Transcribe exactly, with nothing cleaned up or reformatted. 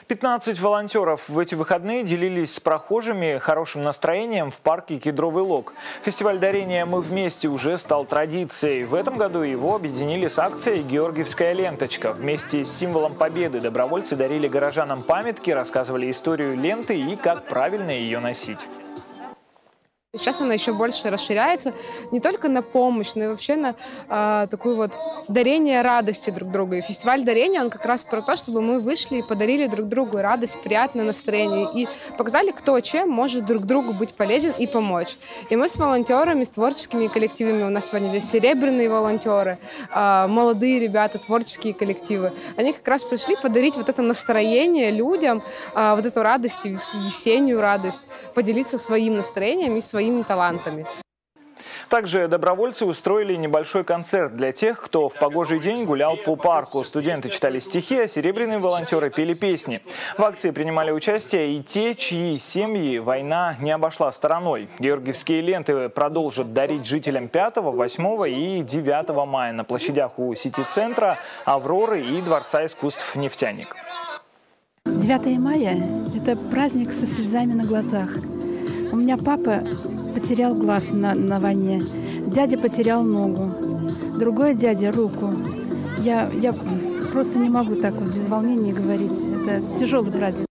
пятнадцать волонтеров в эти выходные делились с прохожими хорошим настроением в парке «Кедровый лог». Фестиваль дарения «Мы вместе» уже стал традицией. В этом году его объединили с акцией «Георгиевская ленточка». Вместе с символом победы добровольцы дарили горожанам памятки, рассказывали историю ленты и как правильно ее носить. Сейчас она еще больше расширяется не только на помощь, но и вообще на э, такое вот дарение радости друг другу. И фестиваль дарения, он как раз про то, чтобы мы вышли и подарили друг другу радость, приятное настроение и показали, кто чем может друг другу быть полезен и помочь. И мы с волонтерами, с творческими коллективами, у нас сегодня здесь серебряные волонтеры, э, молодые ребята, творческие коллективы, они как раз пришли подарить вот это настроение людям, э, вот эту радость, весеннюю радость, поделиться своим настроением и своим своими талантами. Также добровольцы устроили небольшой концерт для тех, кто в погожий день гулял по парку. Студенты читали стихи, а серебряные волонтеры пели песни. В акции принимали участие и те, чьи семьи война не обошла стороной. Георгиевские ленты продолжат дарить жителям пятого, восьмого и девятого мая на площадях у Сити-центра, Авроры и Дворца искусств «Нефтяник». девятое мая – это праздник со слезами на глазах. У меня папа потерял глаз на, на войне, дядя потерял ногу, другой дядя руку. Я, я просто не могу так вот без волнения говорить. Это тяжелый праздник.